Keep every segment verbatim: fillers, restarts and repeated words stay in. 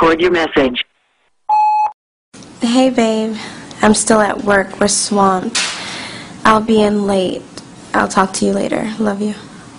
record your message. Hey babe, I'm still at work. We're swamped. I'll be in late. I'll talk to you later. Love you.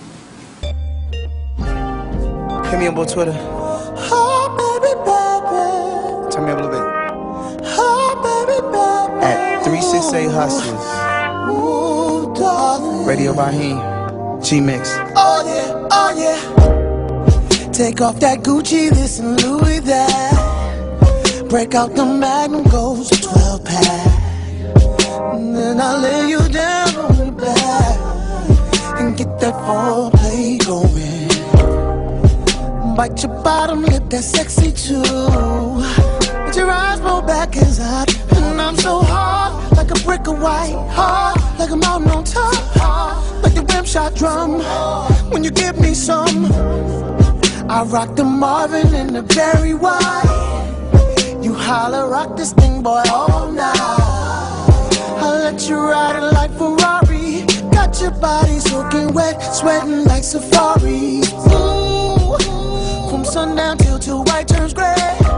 Hit me up on Twitter. Oh, baby, baby. Turn me up a little bit. Oh, baby, baby. At three six eight Hustlers. Ooh, darling. Radio Raheem. G-Mix. Oh, yeah, oh, yeah. Take off that Gucci, this and Louis that. Break out the Magnum, goes twelve pack. And then I lay you down on the back and get that foreplay going. Bite your bottom lip, that's sexy too. But your eyes roll back as I, and I'm so hard, like a brick of white, hard, like a mountain on top, hard, like the rim shot drum. When you give me some, I rock the Marvin and the Barry White. You holler, rock this thing, boy, all night. I'll let you ride it like Ferrari. Got your body soaking wet, sweating like Safari. Ooh, from sundown till till white turns gray.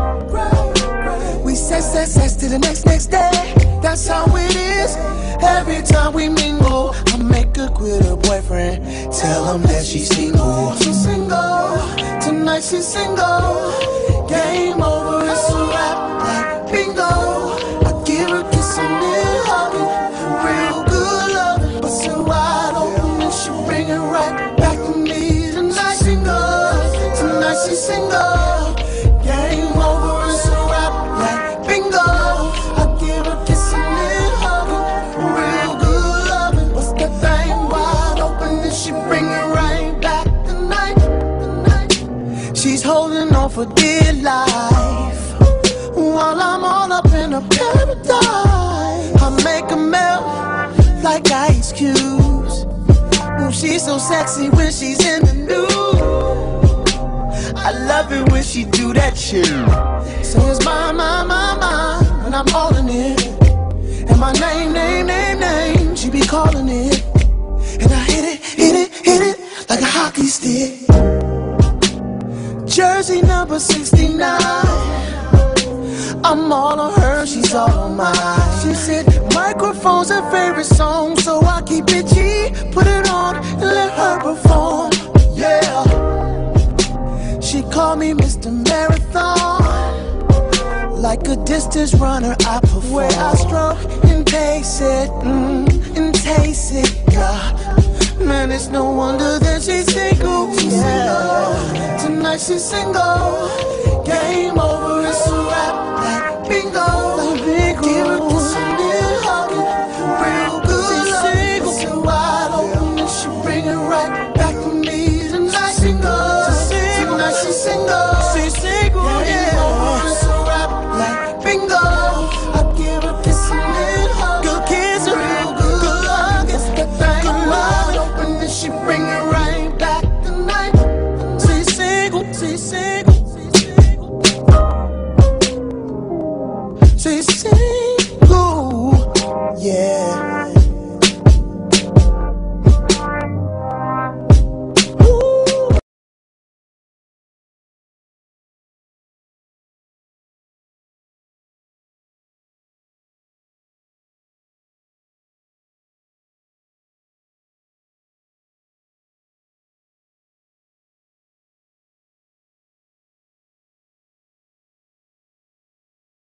We sex, sex, sex to the next, next day. That's how it is. Every time we mingle, I make her quit her boyfriend. Tell him that she's single. She's single. Tonight she's single. Game over, it's a wrap like bingo. I give her kissing and hugging, real good loving, but so wide open and she bring it right back to me. Tonight she's single. Tonight she's single. Game over, it's a wrap like bingo. I give her kissing and hugging, real good loving, but that thing wide open and she bring it right back tonight. Tonight she's holding on for dear life, while I'm all up in a paradise. I make her melt like ice cubes. Ooh, she's so sexy when she's in the nude. I love it when she do that shit. So it's my, my, my, my, and I'm holding it. And my name, name, name, name, she be calling it. And I hit it, hit it, hit it like a hockey stick. Jersey number sixty-nine. I'm all on her, she's all on mine. She said microphone's her favorite song, so I keep it G, put it on and let her perform. Yeah. She called me Mister Marathon. Like a distance runner, I perform. Where I stroke and taste it, mm, and taste it, yeah. Man, it's no wonder that she's single. She's yeah. single. Tonight she's single. Game over, it's a wrap like bingo. Like